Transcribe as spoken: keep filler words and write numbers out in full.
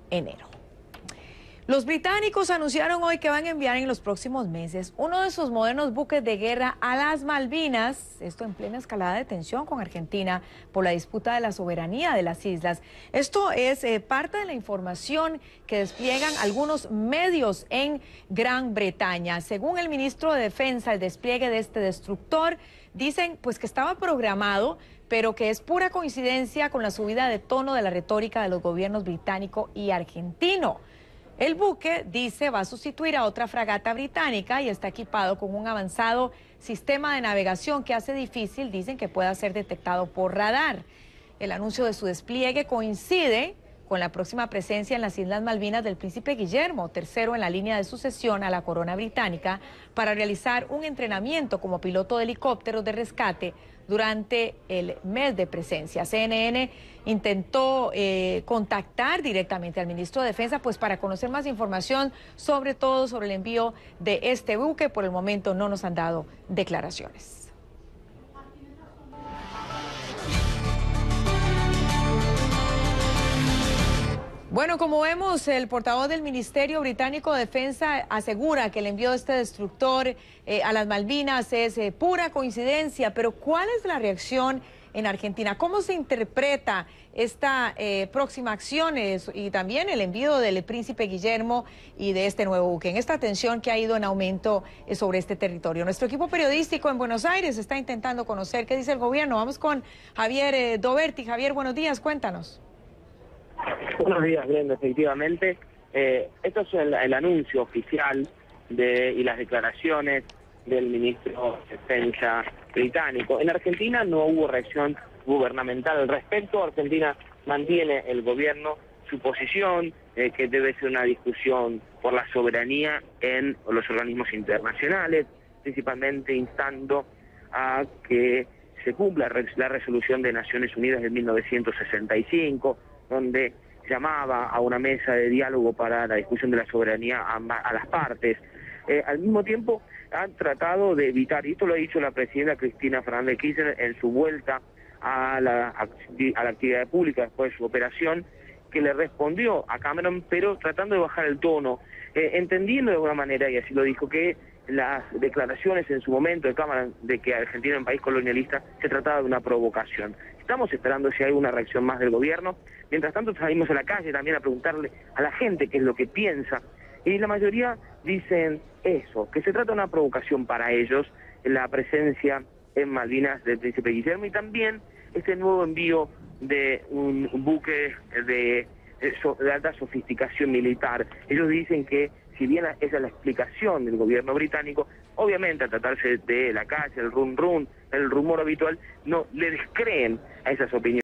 enero. Los británicos anunciaron hoy que van a enviar en los próximos meses uno de sus modernos buques de guerra a las Malvinas, esto en plena escalada de tensión con Argentina por la disputa de la soberanía de las islas. Esto es eh, parte de la información que despliegan algunos medios en Gran Bretaña. Según el ministro de Defensa, el despliegue de este destructor, dicen pues que estaba programado, pero que es pura coincidencia con la subida de tono de la retórica de los gobiernos británico y argentino. El buque, dice, va a sustituir a otra fragata británica y está equipado con un avanzado sistema de navegación que hace difícil, dicen, que pueda ser detectado por radar. El anuncio de su despliegue coincide con la próxima presencia en las Islas Malvinas del príncipe Guillermo, tercero en la línea de sucesión a la corona británica, para realizar un entrenamiento como piloto de helicópteros de rescate durante el mes de presencia. C N N intentó eh, contactar directamente al ministro de Defensa pues para conocer más información, sobre todo sobre el envío de este buque. Por el momento no nos han dado declaraciones. Bueno, como vemos, el portavoz del Ministerio Británico de Defensa asegura que el envío de este destructor eh, a las Malvinas es eh, pura coincidencia, pero ¿cuál es la reacción en Argentina? ¿Cómo se interpreta esta eh, próxima acción es, y también el envío del príncipe Guillermo y de este nuevo buque, en esta tensión que ha ido en aumento eh, sobre este territorio? Nuestro equipo periodístico en Buenos Aires está intentando conocer qué dice el gobierno. Vamos con Javier eh, Doberti. Javier, buenos días, cuéntanos. Buenos días, Brenda. Efectivamente, eh, esto es el, el anuncio oficial de, y las declaraciones del ministro de Defensa británico. En Argentina no hubo reacción gubernamental al respecto. Argentina mantiene el gobierno su posición, eh, que debe ser una discusión por la soberanía en los organismos internacionales, principalmente instando a que se cumpla la resolución de Naciones Unidas de mil novecientos sesenta y cinco, donde llamaba a una mesa de diálogo para la discusión de la soberanía a, a las partes. Eh, al mismo tiempo han tratado de evitar, y esto lo ha dicho la presidenta Cristina Fernández de Kirchner en su vuelta a la, a la actividad pública después de su operación, que le respondió a Cameron, pero tratando de bajar el tono, eh, entendiendo de alguna manera, y así lo dijo, que las declaraciones en su momento de Cameron de que Argentina era un país colonialista se trataba de una provocación. Estamos esperando si hay una reacción más del gobierno. Mientras tanto salimos a la calle también a preguntarle a la gente qué es lo que piensa, y la mayoría dicen eso, que se trata de una provocación para ellos, la presencia en Malvinas del príncipe Guillermo, y también este nuevo envío de un buque de, de alta sofisticación militar. Ellos dicen que, si bien esa es la explicación del gobierno británico, obviamente al tratarse de la calle, el run run, el rumor habitual, no le descreen a esas opiniones.